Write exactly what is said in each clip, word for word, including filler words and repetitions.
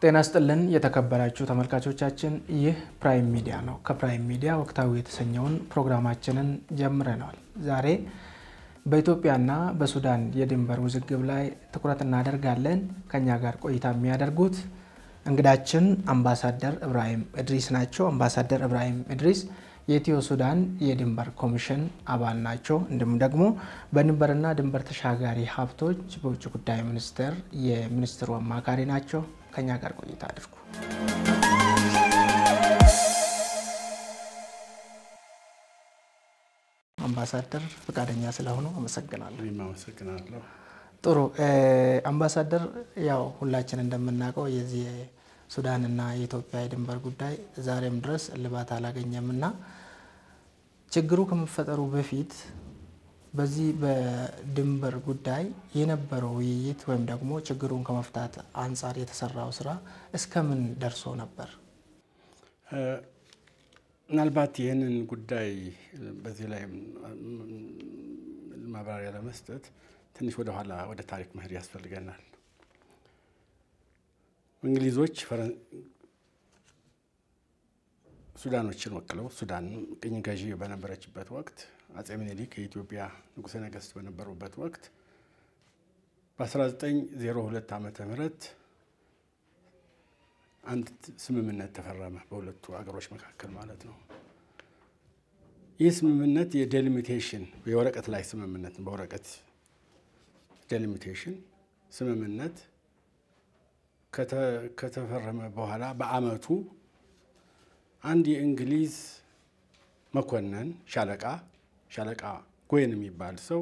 ጤና ይስጥልን የተከበራችሁ ተመልካቾቻችን ይህ ፕራይም ሚዲያ ነው ከፕራይም ሚዲያ ወቅታዊ የተሰኘውን ፕሮግራማችንን ጀምረናል ዛሬ በኢትዮጵያና በሱዳን የድንበር ውዝግብ ላይ ትኩረት እናደርጋለን ከኛ ጋር ቆይታ የሚያደርጉት እንግዳችን አምባሳደር ኢብራሂም እድሪስ ናቸው አምባሳደር ኢብራሂም እድሪስ የኢትዮ ሱዳን የድንበር ኮሚሽን አባል ናቸው እንደም ደግሞ በድንበርና ድንበር ተሻጋሪ ሐብቶች በውጭ ጉዳይ ሚኒስቴር የሚኒስትሩ አማካሪ ናቸው ከኛ ጋር ቆይታ አድርጉ አምባሳደር ፈቃደኛ ስለሆኑ አመሰግናለሁ አመሰግናለሁ ጥሩ አምባሳደር ያው ሁላችን እንደምናውቀው የዚህ ሱዳንና የኢትዮጵያ የድንበር ጉዳይ ዛሬም ድረስ ልባት አላገኘምና ችግሩ ከመፈጠሩ በፊት በዚህ በድንበር ጉዳይ የነበረው ውይይት ወይም ደግሞ ችግሩን ከመፍታት አንፃር የተሰራው ስራ እስከምን ደርሶ ነበር ምናልባት ይሄንን ጉዳይ በዚህ ላይ ማብራሪያ ለመስጠት ትንሽ ወደ ኋላ ወደ ታሪክ መሄድ ያስፈልገናል እንግሊዞች ሱዳኖችን ወክለው ሱዳን ቅኝ ገዢ በነበረችበት ወቅት አጼ ሚኒሊክ የኢትዮጵያ ንጉሠ ነገሥት በነበሩበት ወቅት በ1902 ዓመተ ምህረት አንድ ስምምነት ተፈረመ በሁለቱ አገሮች መካከል ማለት ነው ይህ ስምምነት የዴሊሚቴሽን የወረቀት ላይ ስምምነት በወረቀት ዴሊሚቴሽን ስምምነት ከተፈረመ በኋላ በአመቱ አንድ የእንግሊዝ መኮንን ሻለቃ ሻለቃ ጎየን የሚባል ሰው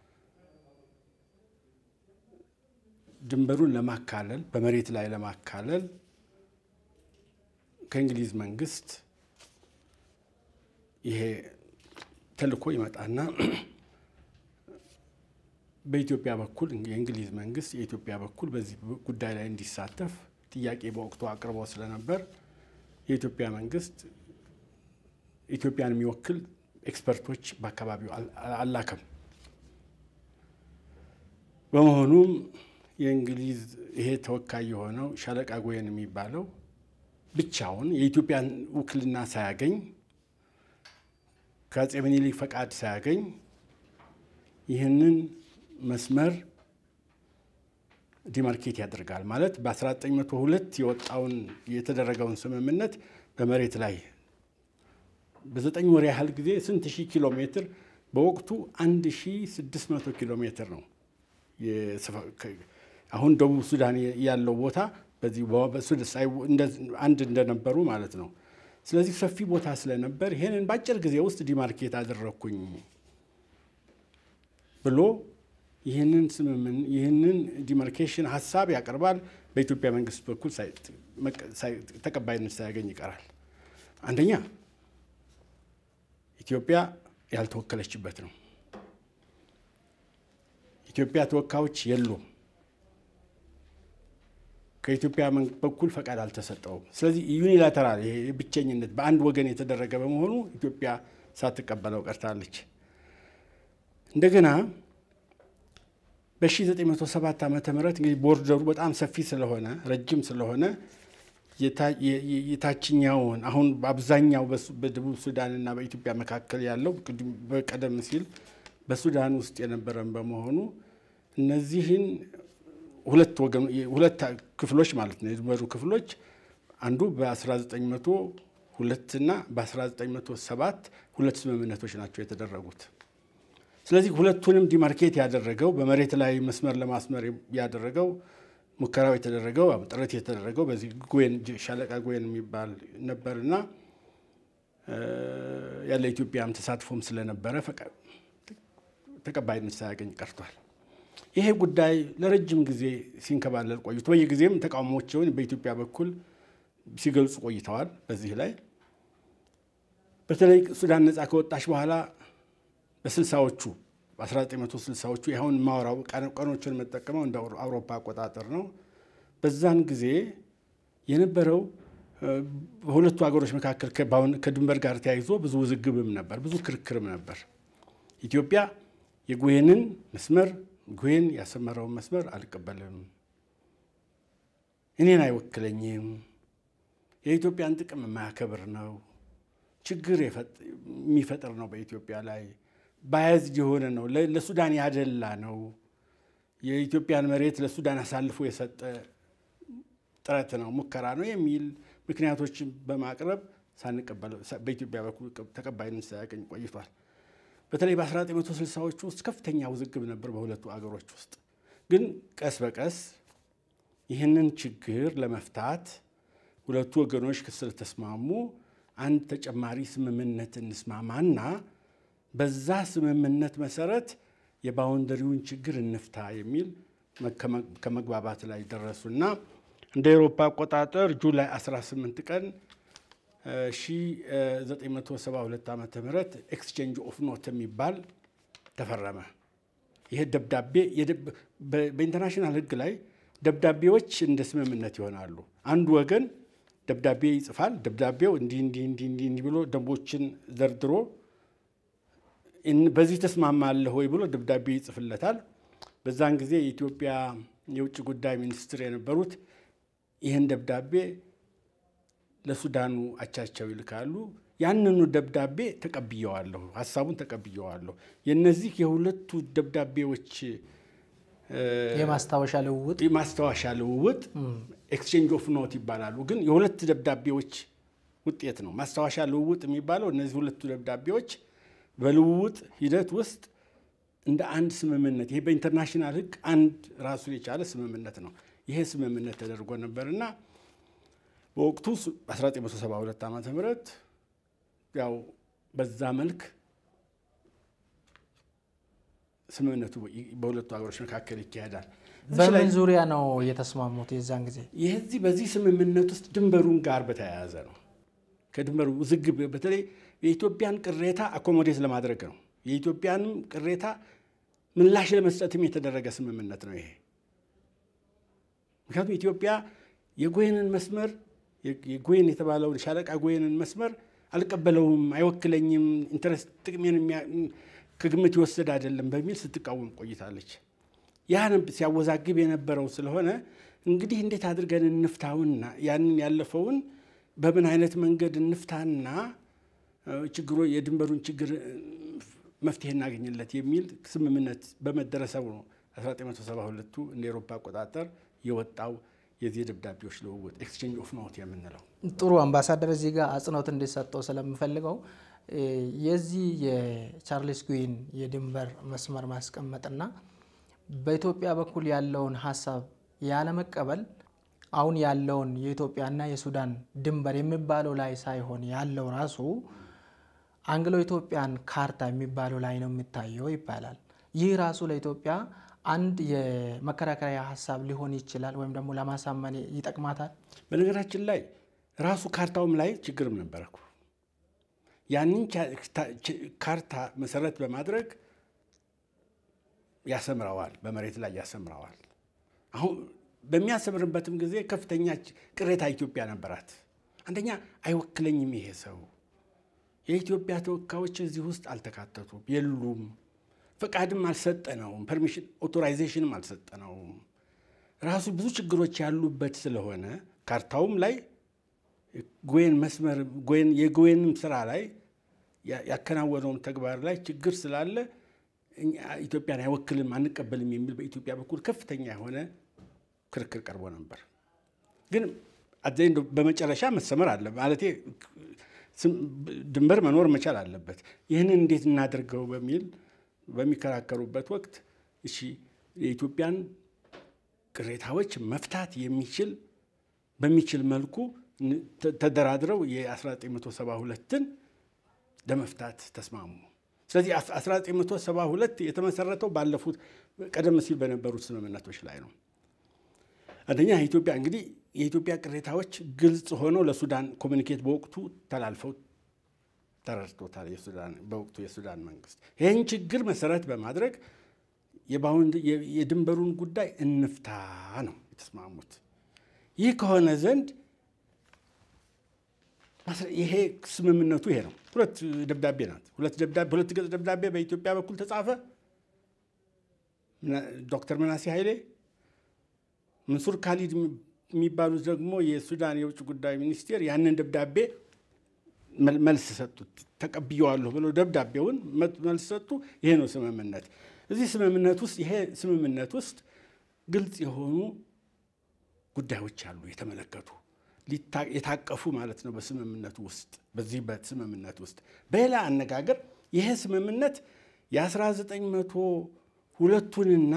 ድንበሩን ለማካለል በመሬት ላይ ለማካለል ከእንግሊዝ መንግስት ይሄ ተልኮ ይመጣና በኢትዮጵያ በኩል የእንግሊዝ መንግስት የኢትዮጵያ በኩል በዚህ ጉዳይ ላይ እንዲሳተፍ ጥያቄ በወቅቱ አቅርቦ ስለነበር የኢትዮጵያ መንግስት ኢትዮጵያን የሚወክል ኤክስፐርቶች በአካባቢው አላከም በመሆኑም የእንግሊዝ ይሄ ተወካይ የሆነው ሻለቃ ጎየን የሚባለው ብቻውን የኢትዮጵያን ውክልና ሳያገኝ ከአጼ ሚኒሊክ ፈቃድ ሳያገኝ ይህንን መስመር ዲማርኬት ያደርጋል ማለት በ1902 የወጣውን የተደረገውን ስምምነት በመሬት ላይ በዘጠኝ ወር ያህል ጊዜ ስንት ሺህ ኪሎ ሜትር በወቅቱ አንድ ሺህ ስድስት መቶ ኪሎ ሜትር ነው አሁን ደቡብ ሱዳን ያለው ቦታ በዚህ በሱዳን አንድ እንደነበሩ ማለት ነው ስለዚህ ሰፊ ቦታ ስለነበር ይሄንን ባጭር ጊዜ ውስጥ ዲማርኬት አደረኩኝ ብሎ ይሄንን ስምምን ይሄንን ዲማርኬሽን ሐሳብ ያቀርባል በኢትዮጵያ መንግስት በኩል ተቀባይነት ሳያገኝ ይቀራል አንደኛ ኢትዮጵያ ያልተወከለችበት ነው ኢትዮጵያ ተወካዮች የሉም ከኢትዮጵያ በኩል ፈቃድ አልተሰጠውም ስለዚህ ዩኒላተራል ይሄ ብቸኝነት በአንድ ወገን የተደረገ በመሆኑ ኢትዮጵያ ሳትቀበለው ቀርታለች እንደገና በ1907 ዓመተ ምህረት እንግዲህ ቦርደሩ በጣም ሰፊ ስለሆነ ረጅም ስለሆነ የታችኛውን አሁን በአብዛኛው በደቡብ ሱዳንና በኢትዮጵያ መካከል ያለው በቀደም ሲል በሱዳን ውስጥ የነበረን በመሆኑ እነዚህን ሁለት ወገን ሁለት ክፍሎች ማለት ነው የድንበሩ ክፍሎች አንዱ በ1902 እና በ1907 ሁለት ስምምነቶች ናቸው የተደረጉት ስለዚህ ሁለቱንም ዲማርኬት ያደረገው በመሬት ላይ መስመር ለማስመር ያደረገው ሙከራው የተደረገው ጥረት የተደረገው በዚህ ጎየን ሻለቃ ጎየን የሚባል ነበርና ያለ ኢትዮጵያም ተሳትፎም ስለነበረ ፈቃድ ተቀባይነት ሳያገኝ ቀርቷል ይሄ ጉዳይ ለረጅም ጊዜ ሲንከባለል ቆይቶ በየጊዜም ተቃውሞዎችን በኢትዮጵያ በኩል ሲገልጹ ቆይተዋል በዚህ ላይ በተለይ ሱዳን ነፃ ከወጣች በኋላ በ60ዎቹ በ1960ዎቹ ይሁን ማውራው ቀኖችን መጠቀመው እንደ አውሮፓ አቆጣጠር ነው በዛን ጊዜ የነበረው በሁለቱ ሀገሮች መካከል ከድንበር ጋር ተያይዞ ብዙ ውዝግብም ነበር ብዙ ክርክርም ነበር ኢትዮጵያ የጎየንን መስመር ጎየን ያሰመረው መስመር አልቀበልም እኔን አይወክለኝም የኢትዮጵያን ጥቅም ማከብር ነው ችግር የሚፈጥር ነው በኢትዮጵያ ላይ ባያዝ የሆነ ነው ለሱዳን ያደላ ነው የኢትዮጵያን መሬት ለሱዳን አሳልፎ የሰጠ ጥረት ነው ሙከራ ነው የሚል ምክንያቶችን በማቅረብ ሳንቀበል በኢትዮጵያ በኩል ተቀባይነት ሳያገኝ ቆይቷል በተለይ በ1960ዎቹ ውስጥ ከፍተኛ ውዝግብ ነበር በሁለቱ አገሮች ውስጥ ግን ቀስ በቀስ ይህንን ችግር ለመፍታት ሁለቱ ወገኖች ስለተስማሙ አንድ ተጨማሪ ስምምነት እንስማማና በዛ ስምምነት መሰረት የባውንደሪውን ችግር እንፍታ የሚል ከመግባባት ላይ ደረሱና እንደ አውሮፓ አቆጣጠር ጁላይ አስራ ስምንት ቀን ሺህ ዘጠኝ መቶ ሰባ ሁለት ዓመተ ምህረት ኤክስቼንጅ ኦፍ ኖት የሚባል ተፈረመ ይሄ ደብዳቤ በኢንተርናሽናል ህግ ላይ ደብዳቤዎች እንደ ስምምነት ይሆናሉ አንዱ ወገን ደብዳቤ ይጽፋል ደብዳቤው እንዲ እንዲ እንዲ እንዲ ብሎ ደንቦችን ዘርድሮ በዚህ ተስማማለህ ወይ ብሎ ደብዳቤ ይጽፍለታል በዛን ጊዜ የኢትዮጵያ የውጭ ጉዳይ ሚኒስትር የነበሩት ይሄን ደብዳቤ ለሱዳኑ አቻቸው ይልካሉ ያንኑ ደብዳቤ ተቀብየዋለሁ ሐሳቡን ተቀብየዋለሁ የነዚህ የሁለቱ ደብዳቤዎች የማስታወሻ ልውውጥ የማስታወሻ ልውውጥ ኤክስቼንጅ ኦፍ ኖት ይባላሉ ግን የሁለት ደብዳቤዎች ውጤት ነው ማስታወሻ ልውውጥ የሚባለው እነዚህ ሁለቱ ደብዳቤዎች በልውውጥ ሂደት ውስጥ እንደ አንድ ስምምነት ይሄ በኢንተርናሽናል ህግ አንድ ራሱ የቻለ ስምምነት ነው ይሄ ስምምነት ተደርጎ ነበርና በወቅቱ አስራ ዘጠኝ መቶ ሰባ ሁለት ዓመተ ምህረት ያው በዛ መልክ ስምምነቱ በሁለቱ አገሮች መካከል ይካሄዳል በምን ዙሪያ ነው የተስማሙት የዛን ጊዜ ይሄዚህ በዚህ ስምምነት ውስጥ ድንበሩን ጋር በተያያዘ ነው ከድንበሩ ውዝግብ በተለይ የኢትዮጵያን ቅሬታ አኮሞዴት ለማድረግ ነው የኢትዮጵያን ቅሬታ ምላሽ ለመስጠትም የተደረገ ስምምነት ነው ይሄ ምክንያቱም ኢትዮጵያ የጎየንን መስመር የጎየን የተባለው ሻለቃ ጎየንን መስመር አልቀበለውም አይወክለኝም ኢንተረስት ጥቅሜን ከግምት ይወሰድ አይደለም በሚል ስትቃወም ቆይታለች ያንን ሲያወዛግብ የነበረው ስለሆነ እንግዲህ እንዴት አድርገን እንፍታውና ያንን ያለፈውን በምን አይነት መንገድ እንፍታና ችግሩ የድንበሩን ችግር መፍትሄ እናገኝለት የሚል ስምምነት በመደረሰው ነው አስራ ዘጠኝ መቶ ሰባ ሁለት እንደ አውሮፓ አቆጣጠር የወጣው የዚህ ደብዳቤዎች ልውውጥ ኤክስቼንጅ ኦፍ ኖት የምንለው ጥሩ አምባሳደር እዚህ ጋር አጽንኦት እንዲሰጠው ስለምፈልገው የዚህ የቻርልስ ጉይን የድንበር መስመር ማስቀመጥና በኢትዮጵያ በኩል ያለውን ሐሳብ ያለ መቀበል አሁን ያለውን የኢትዮጵያና የሱዳን ድንበር የሚባለው ላይ ሳይሆን ያለው ራሱ አንግሎ ኢትዮጵያን ካርታ የሚባለው ላይ ነው የሚታየው ይባላል ይህ ራሱ ለኢትዮጵያ አንድ የመከራከሪያ ሐሳብ ሊሆን ይችላል ወይም ደግሞ ለማሳመን ይጠቅማታል በነገራችን ላይ ራሱ ካርታውም ላይ ችግርም ነበርኩ ያንን ካርታ መሰረት በማድረግ ያሰምራዋል በመሬት ላይ ያሰምራዋል አሁን በሚያሰምርበትም ጊዜ ከፍተኛ ቅሬታ ኢትዮጵያ ነበራት አንደኛ አይወክለኝም ይሄ ሰው የኢትዮጵያ ተወካዮች እዚህ ውስጥ አልተካተቱም የሉም ፈቃድም አልሰጠነውም ፐርሚሽን ኦቶራይዜሽንም አልሰጠነውም ራሱ ብዙ ችግሮች ያሉበት ስለሆነ ካርታውም ላይ ጎየን መስመር ጎየን የጎየንም ስራ ላይ ያከናወነው ተግባር ላይ ችግር ስላለ ኢትዮጵያን አይወክልም አንቀበልም የሚል በኢትዮጵያ በኩል ከፍተኛ የሆነ ክርክር ቀርቦ ነበር ግን አዘይን በመጨረሻ መሰመር አለ ማለት ድንበር መኖር መቻል አለበት ይሄንን እንዴት እናደርገው በሚል በሚከራከሩበት ወቅት እሺ የኢትዮጵያን ቅሬታዎች መፍታት የሚችል በሚችል መልኩ ተደራድረው የ1972 ን ለመፍታት ተስማሙ ስለዚህ አስራ ዘጠኝ መቶ ሰባ ሁለት የተመሰረተው ባለፉት ቀደም ሲል በነበሩት ስምምነቶች ላይ ነው አንደኛ ኢትዮጵያ እንግዲህ የኢትዮጵያ ቅሬታዎች ግልጽ ሆነው ለሱዳን ኮሙኒኬት በወቅቱ ተላልፈው ተረድቶታል የሱዳን በወቅቱ የሱዳን መንግስት ይሄን ችግር መሰረት በማድረግ የባውንድ የድንበሩን ጉዳይ እንፍታ ነው የተስማሙት ይህ ከሆነ ዘንድ ይሄ ስምምነቱ ይሄ ነው ሁለት ደብዳቤ ናት ሁለት ደብዳቤ ሁለት ገጽ ደብዳቤ በኢትዮጵያ በኩል ተጻፈ ዶክተር መናሲ ኃይሌ መንሱር ካሊድ የሚባሉት ደግሞ የሱዳን የውጭ ጉዳይ ሚኒስቴር ያንን ደብዳቤ መልስ ሰጡት ተቀብየዋለሁ ብሎ ደብዳቤውን መልስ ሰጡ ይሄ ነው ስምምነት እዚህ ስምምነት ውስጥ ይሄ ስምምነት ውስጥ ግልጽ የሆኑ ጉዳዮች አሉ የተመለከቱ የታቀፉ ማለት ነው በስምምነቱ ውስጥ በዚህ በስምምነት ውስጥ በሌላ አነጋገር ይሄ ስምምነት የ1902ቱንና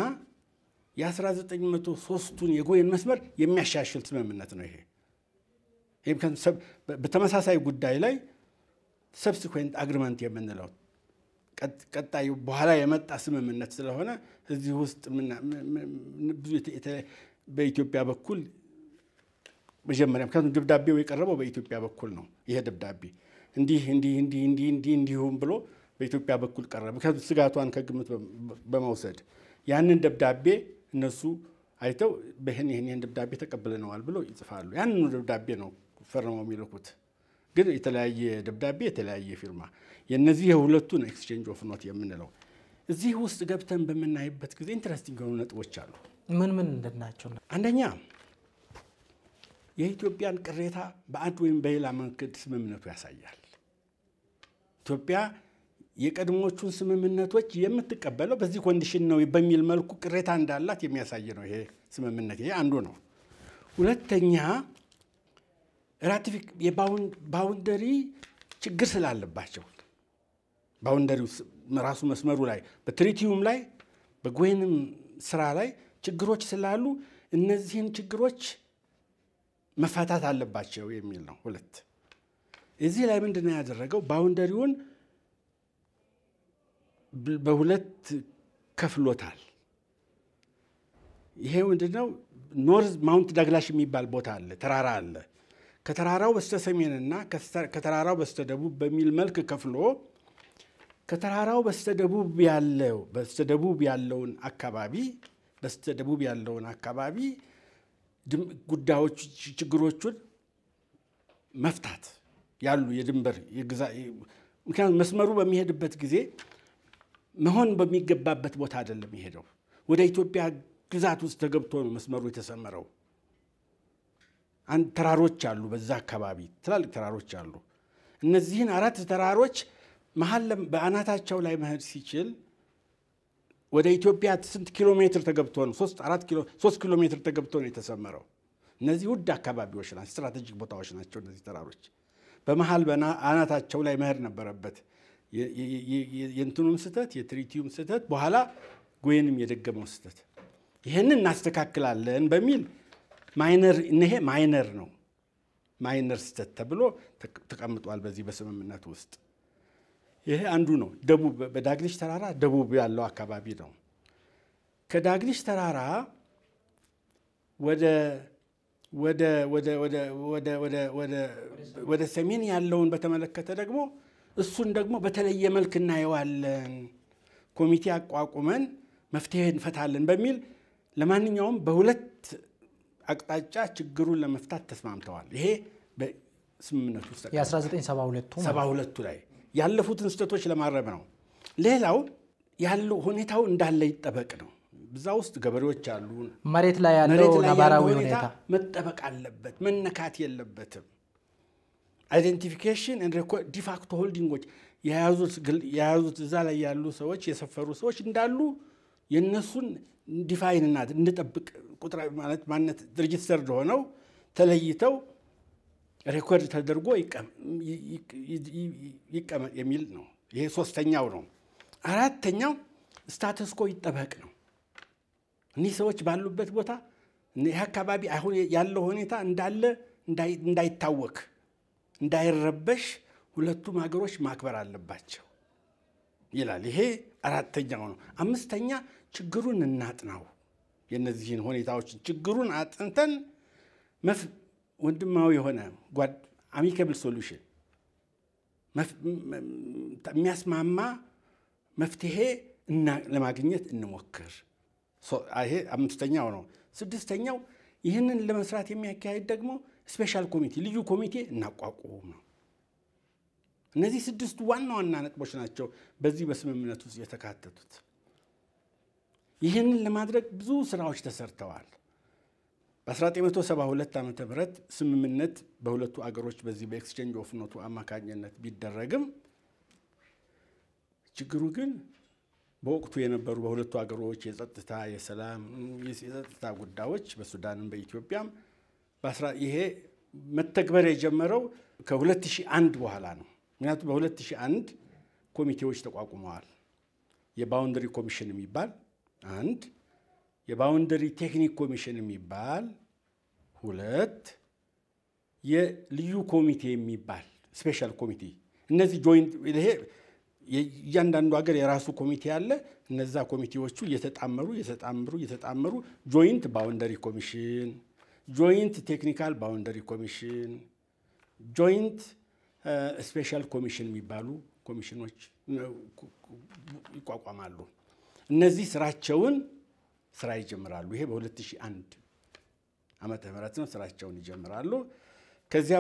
የ1903ቱን የጎየን መስመር የሚያሻሽል ስምምነት ነው ይሄ ይሄ በተመሳሳይ ጉዳይ ላይ ሰብሲኩዌንት አግሪመንት የምንለው ቀጣዩ በኋላ የመጣ ስምምነት ስለሆነ እዚህ ውስጥ ብዙ በኢትዮጵያ በኩል መጀመሪያ ከዚህ ደብዳቤው የቀረበው በኢትዮጵያ በኩል ነው ይሄ ደብዳቤ እንዲህ እንዲህ እንዲህ እንዲህ እንዲህ እንዲሁም ብሎ በኢትዮጵያ በኩል ቀረበ ከዚህ ስጋቷን ከግምት በመውሰድ ያንን ደብዳቤ እነሱ አይተው በህን ይሄን ደብዳቤ ተቀበለናል ብሎ ይጽፋሉ ያንን ደብዳቤ ነው ፈርመው የሚልኩት ግን የተለያየ ደብዳቤ የተለያየ ፊርማ የነዚህ የሁለቱን ኤክስቼንጅ ኦፍ ኖት የምንለው እዚህ ውስጥ ገብተን በመናይበት ጊዜ ኢንተረስቲንግ የሆኑ ነጥቦች አሉ ምን ምን እንደናቸው አንደኛ የኢትዮጵያን ቅሬታ በአንድ ወይም በሌላ መንገድ ስምምነቱ ያሳያል ኢትዮጵያ የቀድሞቹን ስምምነቶች የምትቀበለው በዚህ ኮንዲሽን ነው በሚል መልኩ ቅሬታ እንዳላት የሚያሳይ ነው ይሄ ስምምነት ይሄ አንዱ ነው ሁለተኛ ራቲፊክ የባውንደሪ ችግር ስላለባቸው ባውንደሪው ራሱ መስመሩ ላይ በትሪቲዩም ላይ በጎየንም ስራ ላይ ችግሮች ስላሉ እነዚህን ችግሮች መፋታት አለባቸው የሚል ነው ሁለት እዚህ ላይ ምንድነው ያደረገው ባውንደሪውን በሁለት ከፍሎታል ይሄ ምንድነው ኖርዝ ማውንት ዳግላሽ የሚባል ቦታ አለ ተራራ አለ ከተራራው በስተሰሜንና ከተራራው በስተደቡብ በሚል መልክ ከፍሎ ከተራራው በስተደቡብ ያለው በስተደቡብ ያለውን አካባቢ በስተደቡብ ያለውን አካባቢ ጉዳዮች ችግሮቹን መፍታት ያሉ የድንበር የግዛ ምክንያቱም መስመሩ በሚሄድበት ጊዜ መሆን በሚገባበት ቦታ አይደለም ይሄደው ወደ ኢትዮጵያ ግዛት ውስጥ ተገብቶ ነው መስመሩ የተሰመረው አንድ ተራሮች አሉ በዛ አካባቢ ትላልቅ ተራሮች አሉ እነዚህን አራት ተራሮች መሐል በአናታቸው ላይ መሄድ ሲችል ወደ ኢትዮጵያ ስንት ኪሎ ሜትር ተገብቶ ነው ሶስት አራት ኪሎ ሶስት ኪሎ ሜትር ተገብቶ ነው የተሰመረው እነዚህ ውድ አካባቢዎች ናቸው ስትራቴጂክ ቦታዎች ናቸው እነዚህ ተራሮች በመሐል በአናታቸው ላይ መሄድ ነበረበት የእንትኑም ስተት የትሪቲዩም ስተት በኋላ ጎየንም የደገመው ስተት ይሄንን እናስተካክላለን በሚል ማይነር እነሄ ማይነር ነው ማይነር ስተት ተብሎ ተቀምጧል በዚህ በስምምነት ውስጥ ይሄ አንዱ ነው ደቡብ በዳግሊሽ ተራራ ደቡብ ያለው አካባቢ ነው ከዳግሊሽ ተራራ ወደ ወደ ወደ ወደ ወደ ወደ ወደ ወደ ሰሜን ያለውን በተመለከተ ደግሞ እሱን ደግሞ በተለየ መልክ እናየዋለን ኮሚቴ አቋቁመን መፍትሄ እንፈታለን በሚል ለማንኛውም በሁለት አቅጣጫ ችግሩን ለመፍታት ተስማምተዋል ይሄ በስምምነቱ ውስጥ የ1972 ላይ ያለፉትን ስህተቶች ለማረም ነው ሌላው ያለው ሁኔታው እንዳለ ይጠበቅ ነው በዛ ውስጥ ገበሬዎች አሉ መሬት ላይ ያለው ነባራዊ ሁኔታ መጠበቅ አለበት መነካት የለበትም አይደንቲፊኬሽን ኤንድ ሪኮርድ ዲፋክቶ ሆልዲንጎች ያያዙት ያያዙት እዛ ላይ ያሉ ሰዎች የሰፈሩ ሰዎች እንዳሉ የነሱን ዲፋይንና እንጠብቅ ቁጥር ማለት ማንነት ሬጂስተር ሆነው ተለይተው ሪኮርድ ተደርጎ ይቀመጥ የሚል ነው ይሄ ሶስተኛው ነው አራተኛው ስታተስ ኮ ይጠበቅ ነው እነዚህ ሰዎች ባሉበት ቦታ ይሄ አካባቢ አሁን ያለው ሁኔታ እንዳለ እንዳይታወክ እንዳይረበሽ ሁለቱም ሀገሮች ማክበር አለባቸው ይላል ይሄ አራተኛው ነው አምስተኛ ችግሩን እናጥናው የነዚህን ሁኔታዎች ችግሩን አጥንተን ወንድማዊ የሆነ ጓድ አሚካብል ሶሉሽን የሚያስማማ መፍትሄ እና ለማግኘት እንሞክር ይሄ አምስተኛው ነው ስድስተኛው ይሄንን ለመስራት የሚያካሂድ ደግሞ ስፔሻል ኮሚቴ ልዩ ኮሚቴ እናቋቁም ነው እነዚህ ስድስቱ ዋና ዋና ነጥቦች ናቸው በዚህ በስምምነት ውስጥ የተካተቱት ይሄንን ለማድረግ ብዙ ስራዎች ተሰርተዋል በ1972 ዓመተ ምህረት ስምምነት በሁለቱ አገሮች በዚህ በኤክስቼንጅ ኦፍ ኖቱ አማካኝነት ቢደረግም ችግሩ ግን በወቅቱ የነበሩ በሁለቱ አገሮች የጸጥታ የሰላም የጸጥታ ጉዳዮች በሱዳንም በኢትዮጵያም ይሄ መተግበር የጀመረው ከ2001 በኋላ ነው። ምክንያቱም በ2001 ኮሚቴዎች ተቋቁመዋል። የባውንደሪ ኮሚሽን የሚባል አንድ፣ የባውንደሪ ቴክኒክ ኮሚሽን የሚባል ሁለት፣ የልዩ ኮሚቴ የሚባል ስፔሻል ኮሚቴ። እነዚህ ጆይንት ይሄ እያንዳንዱ ሀገር የራሱ ኮሚቴ አለ። እነዛ ኮሚቴዎቹ እየተጣመሩ እየተጣመሩ እየተጣመሩ ጆይንት ባውንደሪ ኮሚሽን፣ ጆይንት ቴክኒካል ባውንደሪ ኮሚሽን፣ ጆይንት ስፔሻል ኮሚሽን የሚባሉ ኮሚሽኖች ይቋቋማሉ። እነዚህ ስራቸውን ስራ ይጀምራሉ። ይሄ በ2001 ዓመተ ምህረት ነው ስራቸውን ይጀምራሉ። ከዚያ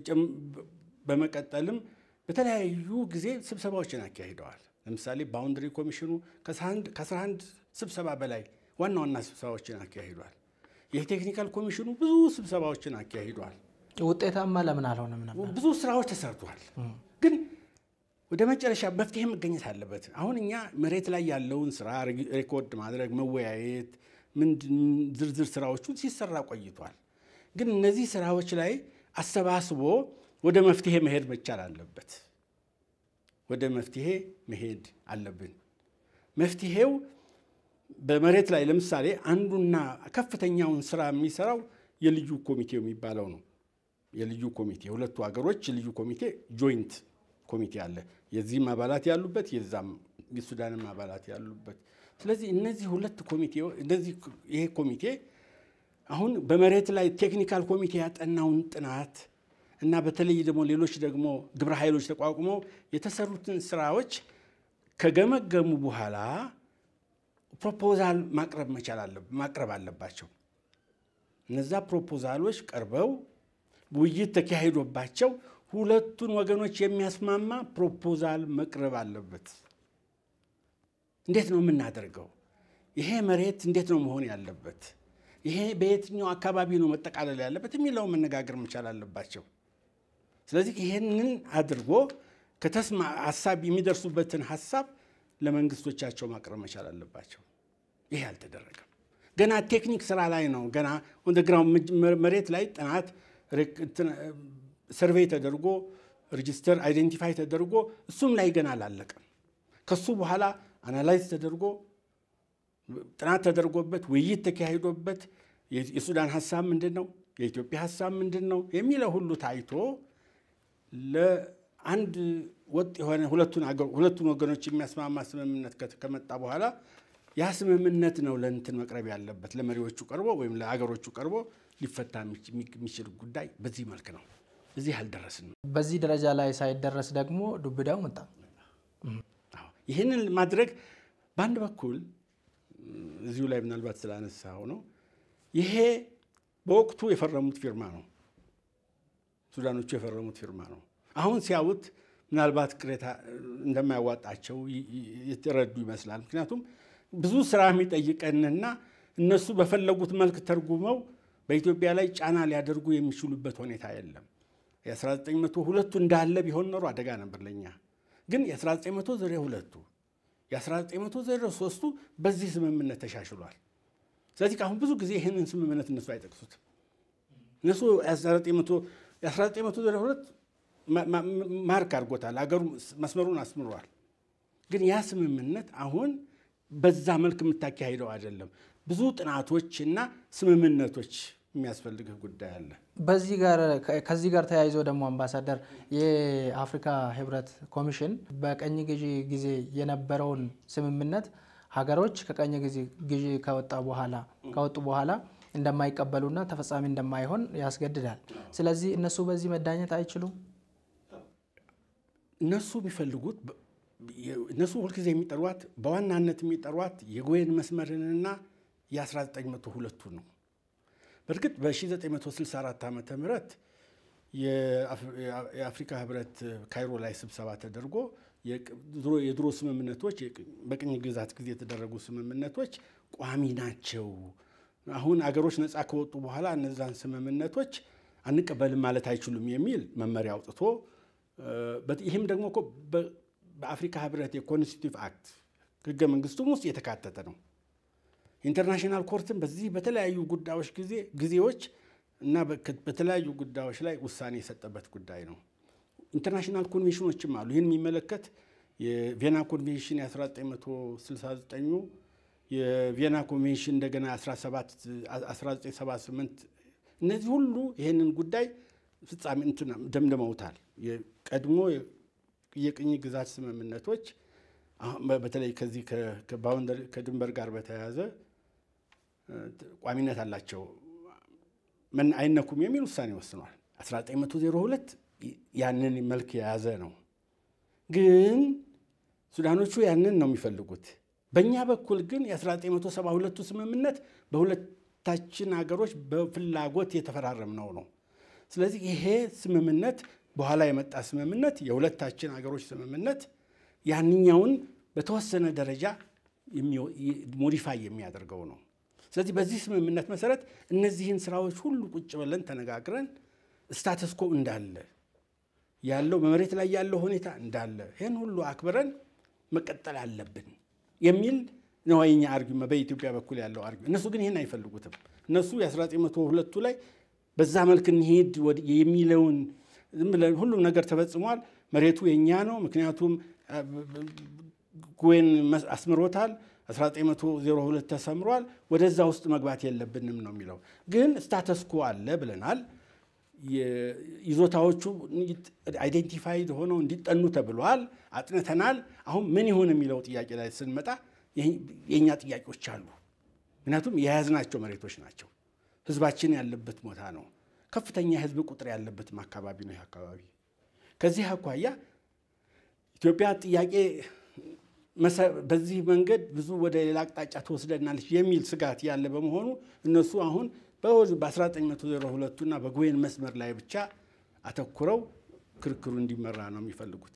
በመቀጠልም በተለያዩ ጊዜ ስብሰባዎችን አካሂደዋል። ለምሳሌ ባውንደሪ ኮሚሽኑ ከ11 ስብሰባ በላይ ዋና ዋና ስብሰባዎችን አካሂደዋል። የቴክኒካል ኮሚሽኑ ብዙ ስብሰባዎችን አካሂደዋል። ውጤታማ ለምን አልሆነም ነበር? ብዙ ስራዎች ተሰርቷል። ግን ወደ መጨረሻ መፍትሄ መገኘት አለበት። አሁን እኛ መሬት ላይ ያለውን ስራ ሬኮርድ ማድረግ መወያየት ምን ዝርዝር ስራዎቹ ሲሰራ ቆይቷል። ግን እነዚህ ስራዎች ላይ አሰባስቦ ወደ መፍትሄ መሄድ መቻል አለበት። ወደ መፍትሄ መሄድ አለብን። መፍትሄው በመሬት ላይ ለምሳሌ አንዱና ከፍተኛውን ስራ የሚሰራው የልዩ ኮሚቴው የሚባለው ነው። የልዩ ኮሚቴ ሁለቱ ሀገሮች ልዩ ኮሚቴ ጆይንት ኮሚቴ አለ። የዚህም አባላት ያሉበት የዛም የሱዳንም አባላት ያሉበት። ስለዚህ እነዚህ ሁለት ኮሚቴው እንደዚህ ይሄ ኮሚቴ አሁን በመሬት ላይ ቴክኒካል ኮሚቴ ያጠናውን ጥናት እና በተለይ ደግሞ ሌሎች ደግሞ ግብረ ኃይሎች ተቋቁመው የተሰሩትን ስራዎች ከገመገሙ በኋላ ፕሮፖዛል ማቅረብ መቻል አለበት ማቅረብ አለባቸው። እነዛ ፕሮፖዛሎች ቀርበው ውይይት ተካሂዶባቸው ሁለቱን ወገኖች የሚያስማማ ፕሮፖዛል መቅረብ አለበት። እንዴት ነው የምናደርገው? ይሄ መሬት እንዴት ነው መሆን ያለበት? ይሄ በየትኛው አካባቢ ነው መጠቃለል ያለበት የሚለው መነጋገር መቻል አለባቸው። ስለዚህ ይሄንን አድርጎ ከተስማ ሐሳብ የሚደርሱበትን ሐሳብ ለመንግስቶቻቸው ማቅረብ መቻል አለባቸው። ይሄ አልተደረገም። ገና ቴክኒክ ስራ ላይ ነው። ገና ወደ ግራውንድ መሬት ላይ ጥናት ሰርቬይ ተደርጎ ሬጂስተር አይደንቲፋይ ተደርጎ እሱም ላይ ገና አላለቀም። ከሱ በኋላ አናላይዝ ተደርጎ ጥናት ተደርጎበት ውይይት ተካሂዶበት የሱዳን ሐሳብ ምንድነው የኢትዮጵያ ሐሳብ ምንድነው የሚለው ሁሉ ታይቶ ለአንድ ወጥ የሆነ ሁለቱን አገር ሁለቱን ወገኖች የሚያስማማ ስምምነት ከመጣ በኋላ ያ ስምምነት ነው ለእንትን መቅረብ ያለበት ለመሪዎቹ ቀርቦ ወይም ለአገሮቹ ቀርቦ ሊፈታ የሚችል ጉዳይ በዚህ መልክ ነው። እዚህ አልደረስንም። በዚህ ደረጃ ላይ ሳይደረስ ደግሞ ዱብዳው መጣ። አዎ ይሄንን ማድረግ በአንድ በኩል እዚሁ ላይ ምናልባት ስላነሳው ነው ይሄ በወቅቱ የፈረሙት ፊርማ ነው። ሱዳኖቹ የፈረሙት ፊርማ ነው። አሁን ሲያውት ምናልባት ቅሬታ እንደማያዋጣቸው የተረዱ ይመስላል። ምክንያቱም ብዙ ስራ የሚጠይቀንና እነሱ በፈለጉት መልክ ተርጉመው በኢትዮጵያ ላይ ጫና ሊያደርጉ የሚችሉበት ሁኔታ የለም። የ1902 እንዳለ ቢሆን ኖሮ አደጋ ነበር ለኛ። ግን የ1902 የ1903 በዚህ ስምምነት ተሻሽሏል። ስለዚህ አሁን ብዙ ጊዜ ይሄንን ስምምነት እነሱ አይጠቅሱት። እነሱ የ1902 ማርክ አድርጎታል፣ አገሩ መስመሩን አስምሯል። ግን ያ ስምምነት አሁን በዛ መልክ የምታካሂደው አይደለም። ብዙ ጥናቶችና ስምምነቶች የሚያስፈልግ ጉዳይ አለ። በዚህ ጋር ከዚህ ጋር ተያይዞ ደግሞ አምባሳደር የአፍሪካ ህብረት ኮሚሽን በቀኝ ግዢ ጊዜ የነበረውን ስምምነት ሀገሮች ከቀኝ ግዢ ከወጣ በኋላ ከወጡ በኋላ እንደማይቀበሉና ተፈጻሚ እንደማይሆን ያስገድዳል። ስለዚህ እነሱ በዚህ መዳኘት አይችሉም። እነሱ ቢፈልጉት እነሱ ሁልጊዜ የሚጠሯት በዋናነት የሚጠሯት የጎየን መስመርንና የ1902 ነው። በርግጥ በ1964 ዓመተ ምህረት የአፍሪካ ህብረት ካይሮ ላይ ስብሰባ ተደርጎ የድሮ የድሮ ስምምነቶች በቅኝ ግዛት ጊዜ የተደረጉ ስምምነቶች ቋሚ ናቸው አሁን አገሮች ነፃ ከወጡ በኋላ እነዛን ስምምነቶች አንቀበልም ማለት አይችሉም የሚል መመሪያ አውጥቶ ይሄም ደግሞ እኮ በአፍሪካ ህብረት የኮንስቲቲዩቲቭ አክት ህገ መንግስቱም ውስጥ የተካተተ ነው። ኢንተርናሽናል ኮርትም በዚህ በተለያዩ ጉዳዮች ጊዜ ጊዜዎች እና በተለያዩ ጉዳዮች ላይ ውሳኔ የሰጠበት ጉዳይ ነው። ኢንተርናሽናል ኮንቬንሽኖችም አሉ ይሄን የሚመለከት የቪየና ኮንቬንሽን የ1969 የቪየና ኮንቬንሽን እንደገና አስራ ዘጠኝ ሰባ ስምንት እነዚህ ሁሉ ይሄንን ጉዳይ ፍጻሜ እንትን ደምደመውታል። የቀድሞ የቅኝ ግዛት ስምምነቶች በተለይ ከዚህ ከባውንደሪ ከድንበር ጋር በተያያዘ ቋሚነት አላቸው ምን አይነኩም የሚል ውሳኔ ወስኗል። አስራ ዘጠኝ መቶ ሁለት ያንን መልክ የያዘ ነው። ግን ሱዳኖቹ ያንን ነው የሚፈልጉት። በእኛ በኩል ግን የ1972 መቶ ሰባ ሁለት ስምምነት በሁለታችን ሀገሮች በፍላጎት የተፈራረምነው ነው። ስለዚህ ይሄ ስምምነት በኋላ የመጣ ስምምነት የሁለታችን ሀገሮች ስምምነት ያንኛውን በተወሰነ ደረጃ ሞዲፋይ የሚያደርገው ነው። ስለዚህ በዚህ ስምምነት መሰረት እነዚህን ስራዎች ሁሉ ቁጭ ብለን ተነጋግረን ስታተስ ኮ እንዳለ ያለው በመሬት ላይ ያለው ሁኔታ እንዳለ ይሄን ሁሉ አክብረን መቀጠል አለብን የሚል ነው የኛ አርጊውመንት በኢትዮጵያ በኩል ያለው አርጊውመንት። እነሱ ግን ይሄን አይፈልጉትም። እነሱ የ1902 መቶ ሁለት ላይ በዛ መልክ እንሄድ የሚለውን ዝም ብለን ሁሉም ነገር ተፈጽሟል መሬቱ የኛ ነው ምክንያቱም ጎን አስምሮታል አስራ ዘጠኝ መቶ ሁለት ተሰምሯል ወደዛ ውስጥ መግባት የለብንም ነው የሚለው። ግን ስታተስ ኮ አለ ብለናል። ይዞታዎቹ አይዴንቲፋይድ ሆነው እንዲጠኑ ተብሏል አጥንተናል። አሁን ምን ይሆን የሚለው ጥያቄ ላይ ስንመጣ የኛ ጥያቄዎች አሉ። ምክንያቱም የያዝናቸው መሬቶች ናቸው። ህዝባችን ያለበት ቦታ ነው። ከፍተኛ ህዝብ ቁጥር ያለበት አካባቢ ነው። ይሄ አካባቢ ከዚህ አኳያ ኢትዮጵያ ጥያቄ በዚህ መንገድ ብዙ ወደ ሌላ አቅጣጫ ተወስደናለች የሚል ስጋት ያለ በመሆኑ እነሱ አሁን በ1902 መቶ ሁለት እና በጎን መስመር ላይ ብቻ አተኩረው ክርክሩ እንዲመራ ነው የሚፈልጉት።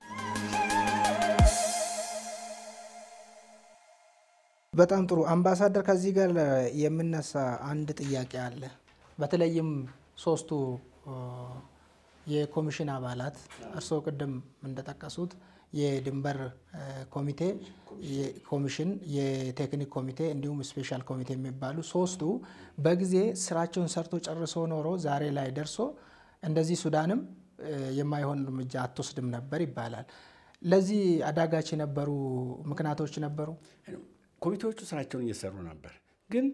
በጣም ጥሩ አምባሳደር ከዚህ ጋር የምነሳ አንድ ጥያቄ አለ። በተለይም ሶስቱ የኮሚሽን አባላት እርሶ ቀደም እንደተጠቀሱት የድንበር ኮሚቴ የኮሚሽን የቴክኒክ ኮሚቴ እንዲሁም ስፔሻል ኮሚቴ የሚባሉ ሶስቱ በጊዜ ስራቸውን ሰርቶ ጨርሶ ኖሮ ዛሬ ላይ ደርሶ እንደዚህ ሱዳንም የማይሆን እርምጃ አትወስድም ነበር ይባላል። ለዚህ አዳጋች የነበሩ ምክንያቶች ነበሩ። ኮሚቴዎቹ ስራቸውን እየሰሩ ነበር። ግን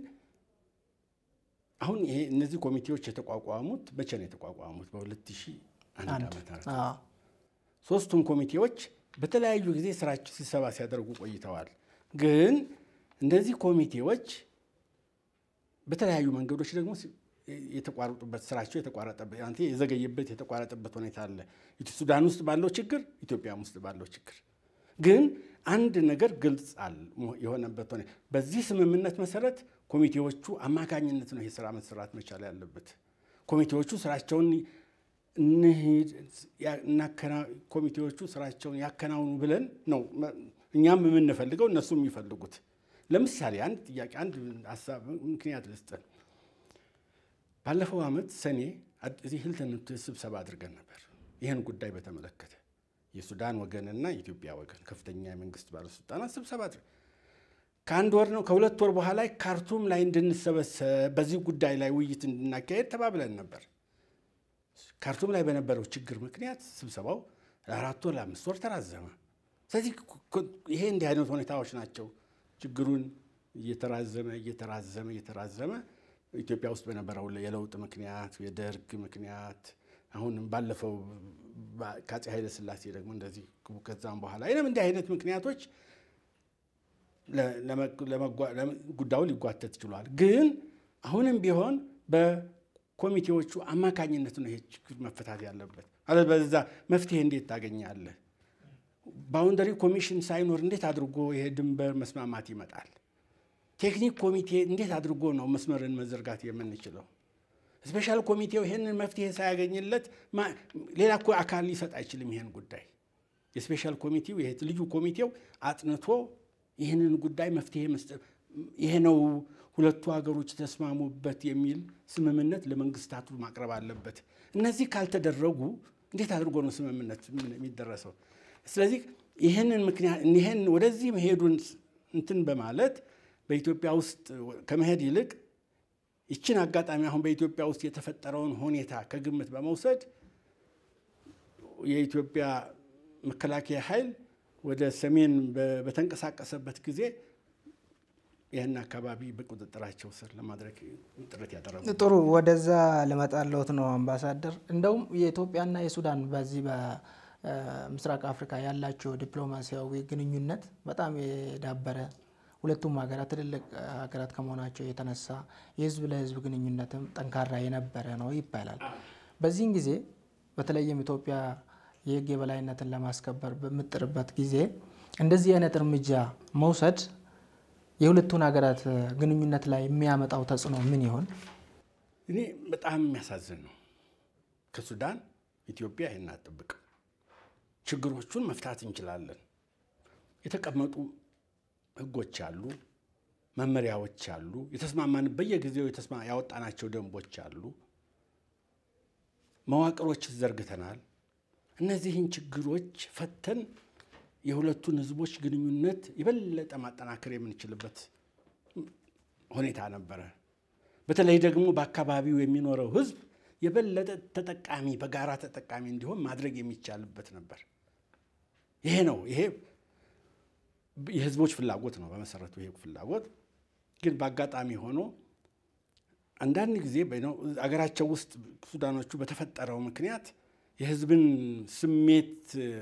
አሁን ይሄ እነዚህ ኮሚቴዎች የተቋቋሙት በቸ ነው የተቋቋሙት በ2001 ዓመት አዎ ሶስቱም ኮሚቴዎች በተለያዩ ጊዜ ስራቸው ሲሰባ ሲያደርጉ ቆይተዋል። ግን እንደዚህ ኮሚቴዎች በተለያዩ መንገዶች ደግሞ የተቋረጡበት ስራቸው የተቋረጠበት አንተ የዘገየበት የተቋረጠበት ሁኔታ አለ። ሱዳን ውስጥ ባለው ችግር ኢትዮጵያም ውስጥ ባለው ችግር ግን አንድ ነገር ግልጽ አለ የሆነበት ሆነ በዚህ ስምምነት መሰረት ኮሚቴዎቹ አማካኝነት ነው የሥራ መስራት መቻል ያለበት። ኮሚቴዎቹ ስራቸውን እንሂድ ያናከና ኮሚቴዎቹ ስራቸውን ያከናውኑ ብለን ነው እኛም የምንፈልገው እነሱም ይፈልጉት። ለምሳሌ አንድ ጥያቄ አንድ ሐሳብ ምክንያት ልስጥን። ባለፈው አመት ሰኔ እዚህ ሂልተን ስብሰባ አድርገን ነበር ይሄን ጉዳይ በተመለከተ የሱዳን ወገንና የኢትዮጵያ ወገን ከፍተኛ የመንግስት ባለስልጣናት ስብሰባ አድርገን ከአንድ ወር ነው ከሁለት ወር በኋላ ካርቱም ላይ እንድንሰበሰብ በዚህ ጉዳይ ላይ ውይይት እንድናካሄድ ተባብለን ነበር። ካርቱም ላይ በነበረው ችግር ምክንያት ስብሰባው ለአራት ወር ለአምስት ወር ተራዘመ። ስለዚህ ይሄ እንዲህ አይነት ሁኔታዎች ናቸው ችግሩን እየተራዘመ እየተራዘመ እየተራዘመ ኢትዮጵያ ውስጥ በነበረው የለውጥ ምክንያት የደርግ ምክንያት አሁንም ባለፈው ካጼ ኃይለ ሥላሴ ደግሞ እንደዚህ ከዛም በኋላ አይነም እንዲህ አይነት ምክንያቶች ለጉዳዩ ሊጓተት ይችላል። ግን አሁንም ቢሆን በኮሚቴዎቹ አማካኝነት ነው ይሄ ችግር መፈታት ያለበት። አለበለዛ መፍትሄ እንዴት ታገኛለህ? ባውንደሪ ኮሚሽን ሳይኖር እንዴት አድርጎ ይሄ ድንበር መስማማት ይመጣል? ቴክኒክ ኮሚቴ እንዴት አድርጎ ነው መስመርን መዘርጋት የምንችለው? ስፔሻል ኮሚቴው ይሄንን መፍትሄ ሳያገኝለት ሌላ እኮ አካል ሊሰጥ አይችልም ይሄን ጉዳይ። የስፔሻል ኮሚቴው ይሄ ልዩ ኮሚቴው አጥንቶ ይሄንን ጉዳይ መፍትሄ መስጠት ይሄ ነው ሁለቱ ሀገሮች ተስማሙበት የሚል ስምምነት ለመንግስታቱ ማቅረብ አለበት እነዚህ ካልተደረጉ እንዴት አድርጎ ነው ስምምነት የሚደረሰው ስለዚህ ይሄንን ምክንያት ይሄን ወደዚህ መሄዱን እንትን በማለት በኢትዮጵያ ውስጥ ከመሄድ ይልቅ ይችን አጋጣሚ አሁን በኢትዮጵያ ውስጥ የተፈጠረውን ሁኔታ ከግምት በመውሰድ የኢትዮጵያ መከላከያ ኃይል ወደ ሰሜን በተንቀሳቀሰበት ጊዜ ይሄን አካባቢ በቁጥጥራቸው ስር ለማድረግ ጥረት ያደረጉ ጥሩ ወደዛ ለማጣለውት ነው አምባሳደር እንደውም የኢትዮጵያና የሱዳን በዚህ በምስራቅ አፍሪካ ያላቸው ዲፕሎማሲያዊ ግንኙነት በጣም የዳበረ ሁለቱም ሀገራት ትልልቅ ሀገራት ከመሆናቸው የተነሳ የህዝብ ለህዝብ ግንኙነትም ጠንካራ የነበረ ነው ይባላል በዚህን ጊዜ በተለይም ኢትዮጵያ የህግ የበላይነትን ለማስከበር በመጥርበት ጊዜ እንደዚህ አይነት እርምጃ መውሰድ የሁለቱን ሀገራት ግንኙነት ላይ የሚያመጣው ተጽዕኖ ምን ይሆን እኔ በጣም የሚያሳዝን ነው ከሱዳን ኢትዮጵያ ይሄን አጥብቅ ችግሮቹን መፍታት እንችላለን የተቀመጡ ህጎች አሉ መመሪያዎች አሉ የተስማማን በየጊዜው የተስማ ያወጣናቸው ደንቦች አሉ መዋቅሮች ዘርግተናል እነዚህን ችግሮች ፈተን የሁለቱን ህዝቦች ግንኙነት ይበልጥ ማጠናከር የምንችልበት ሁኔታ ነበር በተለይ ደግሞ በአካባቢው የሚኖረው ህዝብ የበለጠ ተጠቃሚ በጋራ ተጠቃሚ እንዲሆን ማድረግ የሚቻልበት ነበር ይሄ ነው ይሄ የህዝቦች ፍላጎት ነው በመሰረቱ ይሄ ፍላጎት ግን በአጋጣሚ ሆኖ አንዳንድ ጊዜ በእነው አገራቸው ውስጥ ሱዳኖቹ በተፈጠረው ምክንያት የህዝብን ስሜት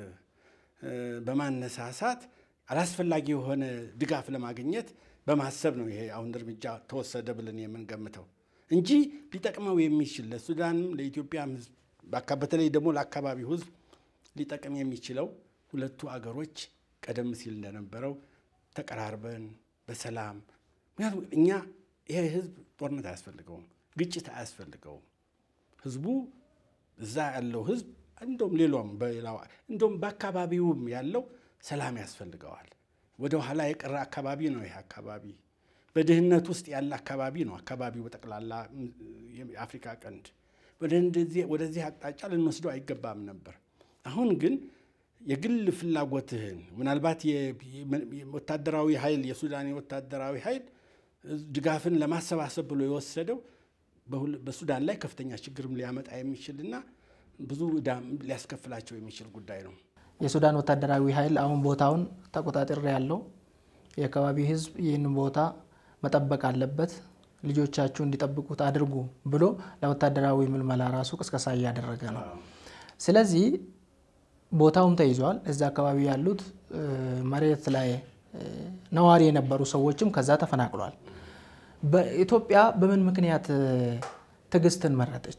በማነሳሳት አላስፈላጊ የሆነ ድጋፍ ለማግኘት በማሰብ ነው ይሄ አሁን እርምጃ ተወሰደ ብለን የምንገምተው እንጂ ሊጠቅመው የሚችል ለሱዳን ለኢትዮጵያም በተለይ ደግሞ ለአካባቢው ህዝብ ሊጠቅም የሚችለው ሁለቱ አገሮች ቀደም ሲል እንደነበረው ተቀራርበን በሰላም ምክንያቱም እኛ ይሄ ህዝብ ጦርነት አያስፈልገውም ግጭት አያስፈልገውም ህዝቡ እዛ ያለው ህዝብ እንደም ሌላም በሌላው እንደም በአካባቢውም ያለው ሰላም ያስፈልገዋል ወደ ኋላ የቀረ አካባቢ ነው ይሄ አካባቢ በድህነት ውስጥ ያለ አካባቢ ነው አካባቢው በጠቅላላ የአፍሪካ ቀንድ ወደዚህ ወደዚህ አቅጣጫ ልንወስደው አይገባም ነበር አሁን ግን የግል ፍላጎትህን ምናልባት የወታደራዊ ኃይል የሱዳን ወታደራዊ ኃይል ድጋፍን ለማሰባሰብ ብሎ የወሰደው በሱዳን ላይ ከፍተኛ ችግርም ሊያመጣ የሚችልና ብዙ ዳም ሊያስከፍላቸው የሚችል ጉዳይ ነው የሱዳን ወታደራዊ ኃይል አሁን ቦታውን ተቆጣጣሪ ያለው የአካባቢ ህዝብ ይህን ቦታ መጠበቅ አለበት ልጆቻችሁ እንዲጠብቁት አድርጉ ብሎ ለወታደራዊ ምልመላ ራሱ ቅስቀሳ ያደረገ ነው ስለዚህ ቦታውም ተይዟል እዛ አካባቢ ያሉት መሬት ላይ ነዋሪ የነበሩ ሰዎችም ከዛ ተፈናቅሏል በኢትዮጵያ በምን ምክንያት ትግስትን መረጠች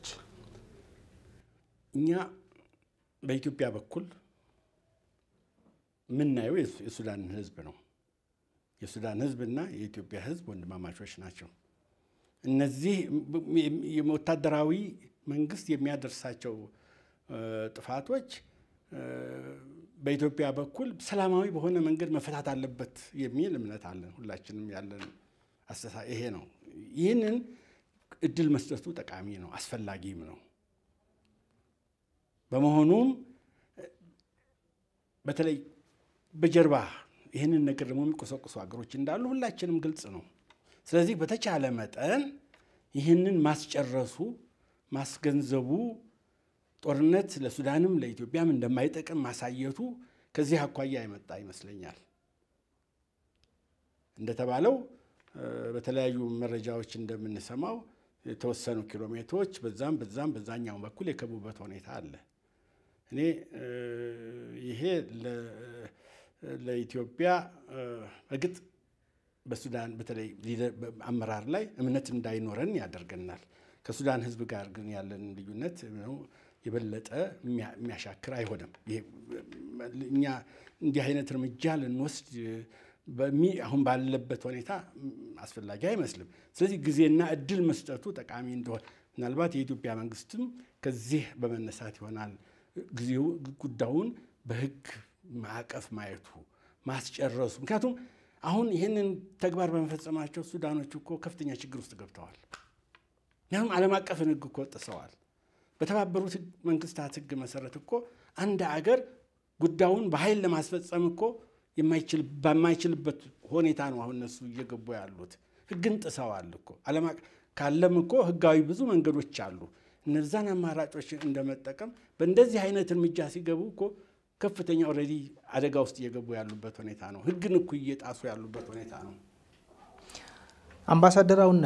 እኛ በኢትዮጵያ በኩል ምን ነው የሱዳን ህዝብ ነው የሱዳን ህዝብና የኢትዮጵያ ህዝብ ወንድማማቾች ናቸው እነዚህ የወታደራዊ መንግስት የሚያደርሳቸው ጥፋቶች በኢትዮጵያ በኩል ሰላማዊ በሆነ መንገድ መፈታት አለበት የሚል እምነት አለን ሁላችንም ያለን አስተሳ ይሄ ነው ይሄንን እድል መስጠቱ ጠቃሚ ነው አስፈላጊም ነው በመሆኑም በተለይ በጀርባ ይሄንን ነገር ደግሞ የሚቆሰቁሱ አገሮች እንዳሉ ሁላችንም ግልጽ ነው ስለዚህ በተቻለ መጠን ይሄንን ማስጨረሱ ማስገንዘቡ ጦርነት ለሱዳንም ለኢትዮጵያም እንደማይጠቅም ማሳየቱ ከዚህ አኳያ አይመጣ ይመስለኛል እንደተባለው በተለያዩ መረጃዎች እንደምንሰማው የተወሰኑ ኪሎሜትሮች በዛም በዛም በዛኛው በኩል የከቡበት ሁኔታ አለ እኔ ይሄ ለኢትዮጵያ እግጥ በሱዳን በተለይ አመራር ላይ እምነት እንዳይኖረን ያደርገናል ከሱዳን ህዝብ ጋር ግን ያለን ልዩነት ነው የበለጠ የሚያሻክር አይሆንም እኛ እንዲህ አይነት እርምጃ ለንወስድ አሁን ባለበት ሁኔታ አስፈላጊ አይመስልም ስለዚህ ጊዜና እድል መስጠቱ ጠቃሚ እንደሆነ ምናልባት የኢትዮጵያ መንግስትም ከዚህ በመነሳት ይሆናል ጊዜው ጉዳዩን በህግ ማዕቀፍ ማየቱ ማስጨረሱ ምክንያቱም አሁን ይሄንን ተግባር በመፈጸማቸው ሱዳኖች እኮ ከፍተኛ ችግር ውስጥ ገብተዋል። ያም ዓለም አቀፍ ሕግ እኮ ጥሰዋል። በተባበሩት መንግስታት ሕግ መሰረት እኮ አንድ አገር ጉዳዩን በኃይል ለማስፈጸም እኮ የማይችል በማይችልበት ሁኔታ ነው አሁን እነሱ እየገቡ ያሉት። ሕግን ጥሰዋል እኮ ዓለም ካለም እኮ ሕጋዊ ብዙ መንገዶች አሉ። እነዛን አማራጮች እንደመጠቀም በእንደዚህ አይነት እርምጃ ሲገቡ እኮ ከፍተኛ ኦሬዲ አደጋ ውስጥ እየገቡ ያሉበት ሁኔታ ነው። ሕግን እኮ እየጣሱ ያሉበት ሁኔታ ነው። አምባሳደራውን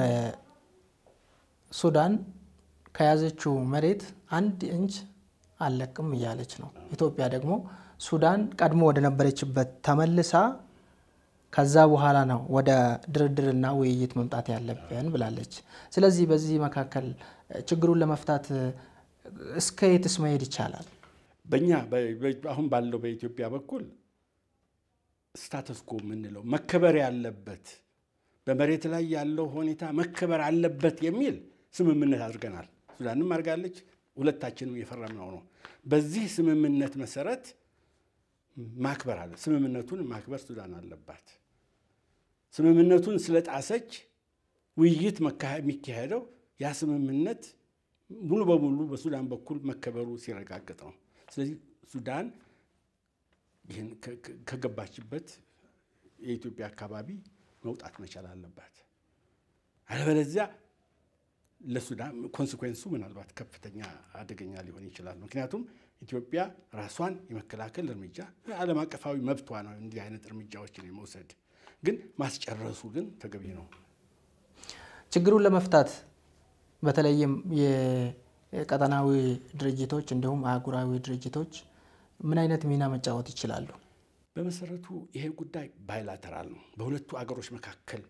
ሱዳን ከያዘችው መሬት አንድ ኢንች አለቅም እያለች ነው። ኢትዮጵያ ደግሞ ሱዳን ቀድሞ ወደ ነበረችበት ተመልሳ ከዛ በኋላ ነው ወደ ድርድርና ውይይት መምጣት ያለብን ብላለች። ስለዚህ በዚህ መካከል ችግሩን ለመፍታት እስከ የትስ መሄድ ይቻላል? በእኛ አሁን ባለው በኢትዮጵያ በኩል ስታተስ ኮ ምንለው መከበር ያለበት በመሬት ላይ ያለው ሁኔታ መከበር አለበት የሚል ስምምነት አድርገናል። ሱዳንም አድርጋለች፣ ሁለታችንም የፈረምነው ነው። በዚህ ስምምነት መሰረት ማክበር አለ ስምምነቱን ማክበር ሱዳን አለባት። ስምምነቱን ስለጣሰች ውይይት የሚካሄደው ያ ስምምነት ሙሉ በሙሉ በሱዳን በኩል መከበሩ ሲረጋግጥ ነው። ስለዚህ ሱዳን ይሄን ከገባችበት የኢትዮጵያ አካባቢ መውጣት መቻል አለባት። አለበለዚያ ለሱዳን ኮንሲኩዌንሱ ምናልባት ከፍተኛ አደገኛ ሊሆን ይችላል። ምክንያቱም ኢትዮጵያ ራሷን የመከላከል እርምጃ ዓለም አቀፋዊ መብቷ ነው እንዲህ አይነት እርምጃዎችን የመውሰድ ግን ማስጨረሱ ግን ተገቢ ነው። ችግሩን ለመፍታት በተለይም የቀጠናዊ ድርጅቶች እንዲሁም አህጉራዊ ድርጅቶች ምን አይነት ሚና መጫወት ይችላሉ? በመሰረቱ ይሄ ጉዳይ ባይላተራል ነው። በሁለቱ አገሮች መካከል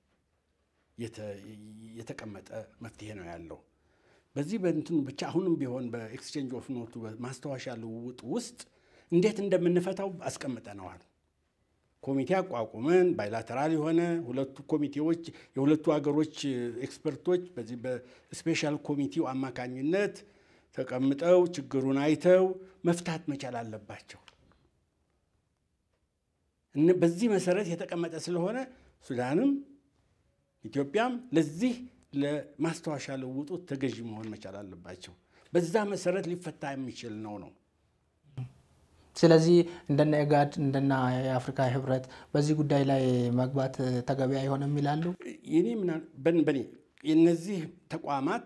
የተቀመጠ መፍትሄ ነው ያለው። በዚህ በእንትን ብቻ አሁንም ቢሆን በኤክስቼንጅ ኦፍ ኖቱ ማስተዋሻ ልውውጥ ውስጥ እንዴት እንደምንፈታው አስቀምጠናል። ኮሚቴ አቋቁመን ባይላተራል የሆነ ሁለቱ ኮሚቴዎች የሁለቱ አገሮች ኤክስፐርቶች በዚህ በስፔሻል ኮሚቴው አማካኝነት ተቀምጠው ችግሩን አይተው መፍታት መቻል አለባቸው። እና በዚህ መሰረት የተቀመጠ ስለሆነ ሱዳንም ኢትዮጵያም ለዚህ ለማስተዋሻ ልውውጡ ተገዢ መሆን መቻል አለባቸው። በዛ መሰረት ሊፈታ የሚችል ነው ነው። ስለዚህ እንደነ ኤጋድ እንደነ የአፍሪካ ህብረት በዚህ ጉዳይ ላይ መግባት ተገቢ አይሆንም ይላሉ። የኔ ምን በኔ እነዚህ ተቋማት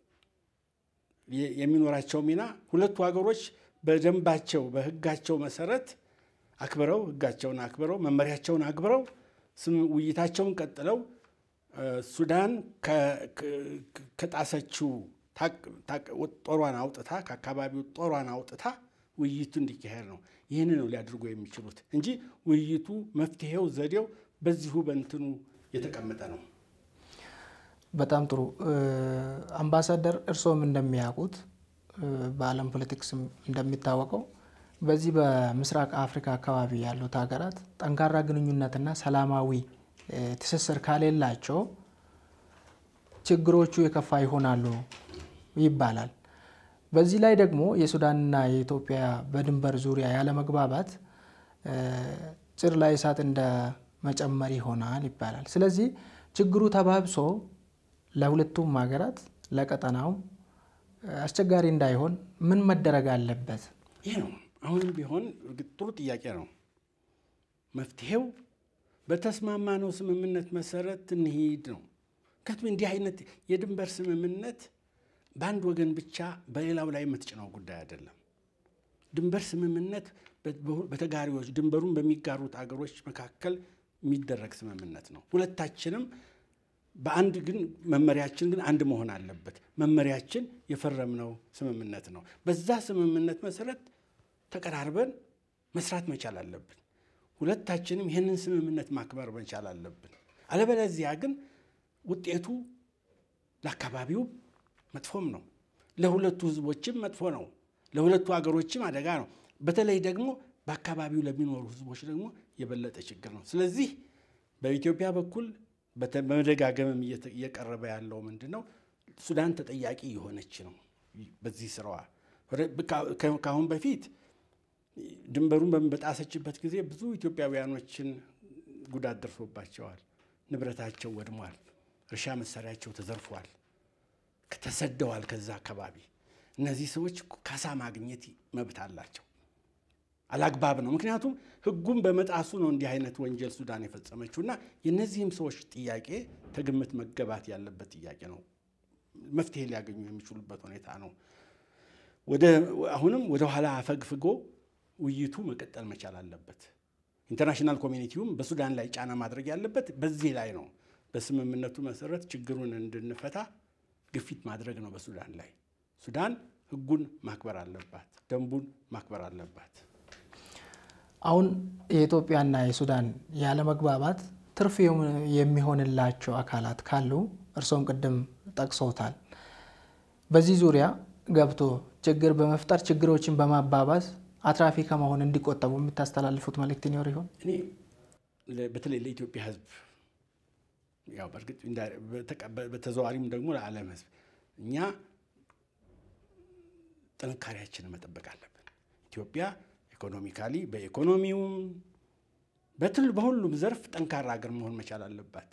የሚኖራቸው ሚና ሁለቱ ሀገሮች በደንባቸው በህጋቸው መሰረት አክብረው ህጋቸውን አክብረው መመሪያቸውን አክብረው ውይይታቸውን ቀጥለው ሱዳን ከጣሰችው ጦሯን አውጥታ ከአካባቢው ጦሯን አውጥታ ውይይቱ እንዲካሄድ ነው። ይሄን ነው ሊያድርጉ የሚችሉት እንጂ ውይይቱ መፍትሄው ዘዴው በዚሁ በእንትኑ የተቀመጠ ነው። በጣም ጥሩ አምባሳደር፣ እርሶም እንደሚያውቁት በዓለም ፖለቲክስ እንደሚታወቀው በዚህ በምስራቅ አፍሪካ አካባቢ ያሉት ሀገራት ጠንካራ ግንኙነትና ሰላማዊ ትስስር ካሌላቸው ችግሮቹ የከፋ ይሆናሉ ይባላል። በዚህ ላይ ደግሞ የሱዳንና የኢትዮጵያ በድንበር ዙሪያ ያለ መግባባት ጭር ላይ እሳት እንደ መጨመር ይሆናል ይባላል። ስለዚህ ችግሩ ተባብሶ ለሁለቱም ሀገራት ለቀጠናው አስቸጋሪ እንዳይሆን ምን መደረግ አለበት? ይሄ ነው አሁንም ቢሆን ጥሩ ጥያቄ ነው። መፍትሄው በተስማማነው ስምምነት መሰረት እንሂድ ነው። ከትም እንዲህ አይነት የድንበር ስምምነት በአንድ ወገን ብቻ በሌላው ላይ የምትጭነው ጉዳይ አይደለም። ድንበር ስምምነት በተጋሪዎች ድንበሩን በሚጋሩት አገሮች መካከል የሚደረግ ስምምነት ነው። ሁለታችንም በአንድ ግን መመሪያችን ግን አንድ መሆን አለበት። መመሪያችን የፈረምነው ስምምነት ነው። በዛ ስምምነት መሰረት ተቀራርበን መስራት መቻል አለብን። ሁለታችንም ይሄንን ስምምነት ማክበር መቻል አለብን። አለበለዚያ ግን ውጤቱ ለአካባቢው መጥፎም ነው፣ ለሁለቱ ህዝቦችም መጥፎ ነው፣ ለሁለቱ አገሮችም አደጋ ነው። በተለይ ደግሞ በአካባቢው ለሚኖሩ ህዝቦች ደግሞ የበለጠ ችግር ነው። ስለዚህ በኢትዮጵያ በኩል በመደጋገም እየቀረበ ያለው ምንድነው? ሱዳን ተጠያቂ የሆነች ነው በዚህ ስራዋ። ካሁን በፊት ድንበሩን በጣሰችበት ጊዜ ብዙ ኢትዮጵያውያኖችን ጉዳት ደርሶባቸዋል ንብረታቸው ወድሟል እርሻ መሳሪያቸው ተዘርፏል ከተሰደዋል ከዛ አካባቢ እነዚህ ሰዎች ካሳ ማግኘት መብት አላቸው አላግባብ ነው ምክንያቱም ህጉን በመጣሱ ነው እንዲህ አይነት ወንጀል ሱዳን የፈጸመችውና የነዚህም ሰዎች ጥያቄ ተግምት መገባት ያለበት ጥያቄ ነው መፍትሄ ሊያገኙ የሚችሉበት ሁኔታ ነው ወደ አሁንም ወደ ኋላ አፈግፍጎ ውይይቱ መቀጠል መቻል አለበት ኢንተርናሽናል ኮሚኒቲውም በሱዳን ላይ ጫና ማድረግ ያለበት በዚህ ላይ ነው በስምምነቱ መሰረት ችግሩን እንድንፈታ ግፊት ማድረግ ነው በሱዳን ላይ ሱዳን ህጉን ማክበር አለባት ደንቡን ማክበር አለባት አሁን የኢትዮጵያና የሱዳን ያለ መግባባት ትርፍ የሚሆንላቸው አካላት ካሉ እርሶም ቀደም ጠቅሰውታል በዚህ ዙሪያ ገብቶ ችግር በመፍጠር ችግሮችን በማባባስ አትራፊ ከመሆን እንዲቆጠቡ የምታስተላልፉት መልእክት ይኖር ይሆን እኔ በተለይ ለኢትዮጵያ ህዝብ ያው በርግጥ በተዘዋሪም ደግሞ ለዓለም ህዝብ እኛ ጥንካሬያችንን መጠበቅ አለብን ኢትዮጵያ ኢኮኖሚካሊ በኢኮኖሚውም በትል በሁሉም ዘርፍ ጠንካራ ሀገር መሆን መቻል አለባት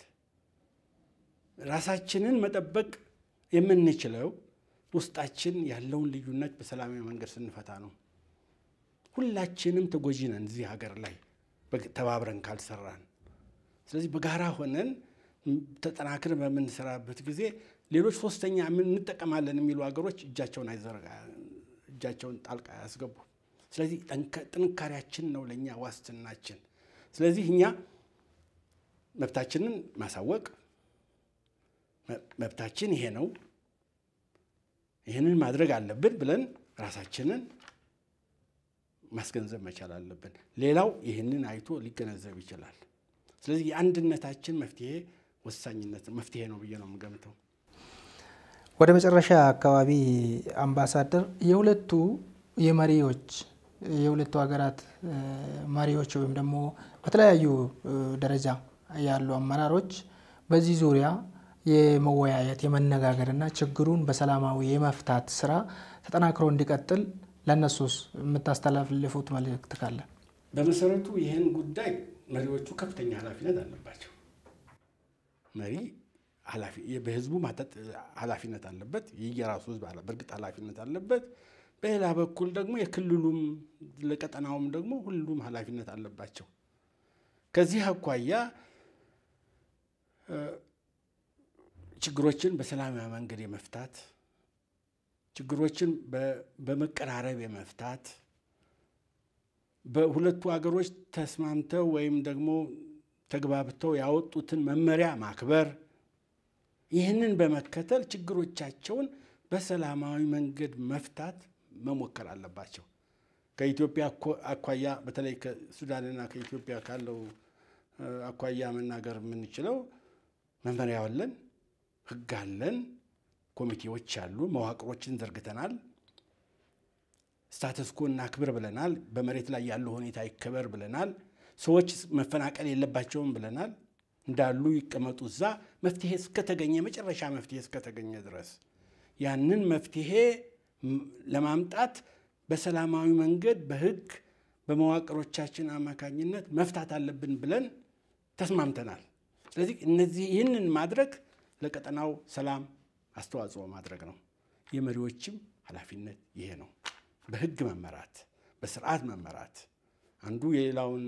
ራሳችንን መጠበቅ የምንችለው ውስጣችን ያለውን ልዩነት በሰላማዊ መንገድ ስንፈታ ነው ሁላችንም ተጎጂ ነን እዚህ ሀገር ላይ ተባብረን ካልሰራን ስለዚህ በጋራ ሆነን ተጠናክረን በመንሰራበት ጊዜ ሌሎች ሶስተኛ ምን እንጠቀማለን የሚሉ ሀገሮች እጃቸውን አይዘረጋ እጃቸውን ጣልቃ ያስገቡ ስለዚህ ጥንካሬያችን ነው ለኛ ዋስትናችን ስለዚህ እኛ መብታችንን ማሳወቅ መብታችን ይሄ ነው ይሄንን ማድረግ አለብን ብለን ራሳችንን ማስገንዘብ መቻል አለብን ሌላው ይሄንን አይቶ ሊገነዘብ ይችላል ስለዚህ የአንድነታችን መፍትሄ ወሳኝነት መፍትሄ ነው ብዬ ነው የምገምተው ወደ መጨረሻ አካባቢ አምባሳደር የሁለቱ የመሪዎች የሁለቱ ሀገራት መሪዎች ወይም ደግሞ በተለያዩ ደረጃ ያሉ አመራሮች በዚህ ዙሪያ የመወያየት የመነጋገርና ችግሩን በሰላማዊ የመፍታት ስራ ተጠናክሮ እንዲቀጥል ለነሱስ የምታስተላልፉት መልእክት ካለ በመሰረቱ ይሄን ጉዳይ መሪዎቹ ከፍተኛ ኃላፊነት አለባቸው መሪ ኃላፊ በህዝቡ ማተት ኃላፊነት አለበት የየራሱ ህዝብ አለ በርግጥ ኃላፊነት አለበት በሌላ በኩል ደግሞ የክልሉም ለቀጠናውም ደግሞ ሁሉም ኃላፊነት አለባቸው ከዚህ አኳያ ችግሮችን በሰላማዊ መንገድ የመፍታት ችግሮችን በመቀራረብ የመፍታት በሁለቱ ሀገሮች ተስማምተው ወይም ደግሞ ተግባብተው ያወጡትን መመሪያ ማክበር ይህንን በመከተል ችግሮቻቸውን በሰላማዊ መንገድ መፍታት መሞከር አለባቸው ከኢትዮጵያ አኳያ በተለይ ከሱዳንና ከኢትዮጵያ ካለው አኳያ መናገር የምንችለው መመሪያ አለን ህግ አለን ኮሚቴዎች አሉ መዋቅሮችን ዘርግተናል ስታተስ ኮና ክብር ብለናል በመሬት ላይ ያለው ሁኔታ ይከበር ብለናል ሰዎች መፈናቀል የለባቸውም ብለናል እንዳሉ ይቀመጡዛ መፍትሄ እስከተገኘ መጨረሻ መፍትሄ እስከተገኘ ድረስ ያንን መፍትሄ ለማምጣት በሰላማዊ መንገድ በህግ በመዋቅሮቻችን አማካኝነት መፍታት አለብን ብለን ተስማምተናል ስለዚህ እነዚህ ይህንን ማድረግ ለቀጠናው ሰላም አስተዋጽኦ ማድረግ ነው የመሪዎችም ኃላፊነት ይሄ ነው በህግ መመራት በስርዓት መመራት አንዱ የሌላውን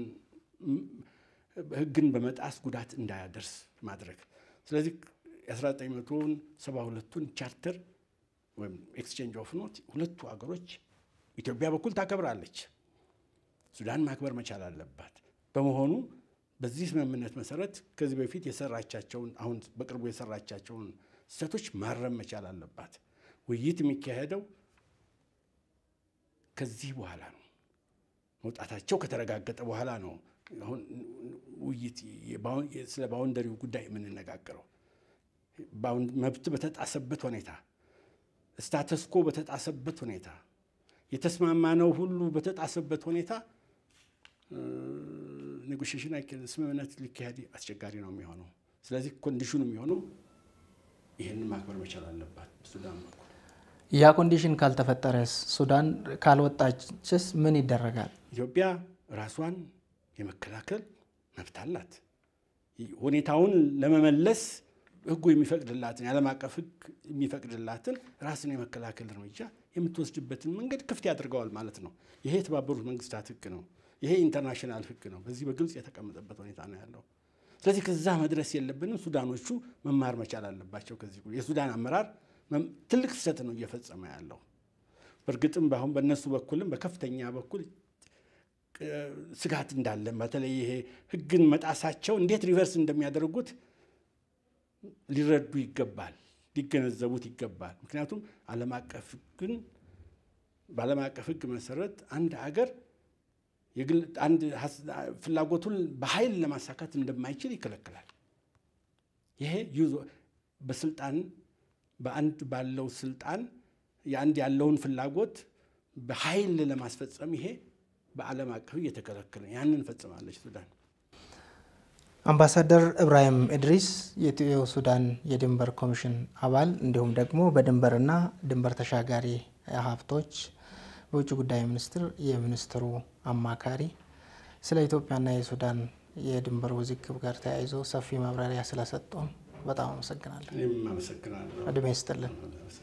ህግን በመጣስ ጉዳት እንዳያደርስ ማድረግ ስለዚህ አስራ ዘጠኝ መቶ ሰባ ሁለቱን ቻርተር ወይም ኤክስቼንጅ ኦፍ ኖት ሁለቱ ሀገሮች ኢትዮጵያ በኩል ታከብራለች ሱዳን ማክበር መቻል አለባት በመሆኑ በዚህ ስምምነት መሰረት ከዚህ በፊት የሰራቻቸውን አሁን በቅርቡ የሰራቻቸውን ስህተቶች ማረም መቻል አለባት ውይይት የሚካሄደው ከዚህ በኋላ ነው መውጣታቸው ከተረጋገጠ በኋላ ነው አሁን ውይይት ስለ ባውንደሪው ጉዳይ ምን እንነጋገረው ባውንድ መብት በተጣሰበት ሁኔታ ስታተስ ኮ በተጣሰበት ሁኔታ የተስማማነው ሁሉ በተጣሰበት ሁኔታ ኔጎሺዬሽን አይከን ስምምነት ሊካሄድ አስቸጋሪ ነው የሚሆነው ስለዚህ ኮንዲሽኑ የሚሆነው ይሄንን ማክበር መቻል አለባት ሱዳን በኩል ያ ኮንዲሽን ካልተፈጠረስ ሱዳን ካልወጣችስ ምን ይደረጋል ኢትዮጵያ ራሷን የመከላከል መብት አላት ሁኔታውን ለመመለስ ህጉ የሚፈቅድላትን ዓለም አቀፍ ህግ የሚፈቅድላትን ራስን የመከላከል እርምጃ የምትወስድበትን መንገድ ክፍት ያድርገዋል ማለት ነው። ይሄ የተባበሩት መንግስታት ህግ ነው። ይሄ ኢንተርናሽናል ህግ ነው። በዚህ በግልጽ የተቀመጠበት ሁኔታ ነው ያለው። ስለዚህ ከዛ መድረስ የለብንም። ሱዳኖቹ መማር መቻል አለባቸው ከዚህ ጉዳይ። የሱዳን አመራር ትልቅ ስህተት ነው እየፈጸመ ያለው። በእርግጥም ባሁን በእነሱ በኩልም በከፍተኛ በኩል ስጋት እንዳለ በተለይ ይሄ ህግን መጣሳቸው እንዴት ሪቨርስ እንደሚያደርጉት ሊረዱ ይገባል፣ ሊገነዘቡት ይገባል። ምክንያቱም ዓለም አቀፍ ህግን በዓለም አቀፍ ህግ መሰረት አንድ ሀገር የግል አንድ ፍላጎቱን በኃይል ለማሳካት እንደማይችል ይከለክላል። ይሄ በስልጣን በአንድ ባለው ስልጣን የአንድ ያለውን ፍላጎት በኃይል ለማስፈጸም ይሄ በዓለም አቀፍ እየተከለከለ ያንን ፈጽማለች ሱዳን። አምባሳደር ኢብራሂም እድሪስ የኢትዮ ሱዳን የድንበር ኮሚሽን አባል እንዲሁም ደግሞ በድንበርና ድንበር ተሻጋሪ ሐብቶች በውጭ ጉዳይ ሚኒስቴር የሚኒስትሩ አማካሪ ስለ ኢትዮጵያና የሱዳን የድንበር ውዝግብ ጋር ተያይዞ ሰፊ ማብራሪያ ስለሰጡን በጣም አመሰግናለሁ። እኔም አመሰግናለሁ። እድሜ ይስጥልን።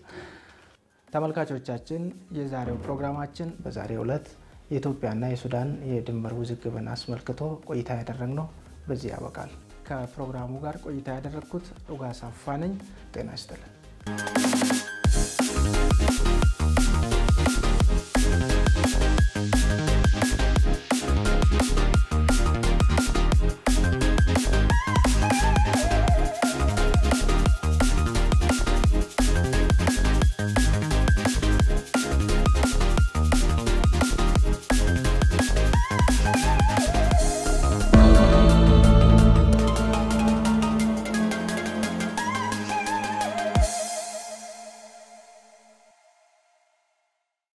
ተመልካቾቻችን የዛሬው ፕሮግራማችን በዛሬው ዕለት የኢትዮጵያና የሱዳን የድንበር ውዝግብን አስመልክቶ ቆይታ ያደረግነው በዚህ ያበቃል። ከፕሮግራሙ ጋር ቆይታ ያደረግኩት ኡጋሳ አፋነኝ። ጤና ይስጥልን።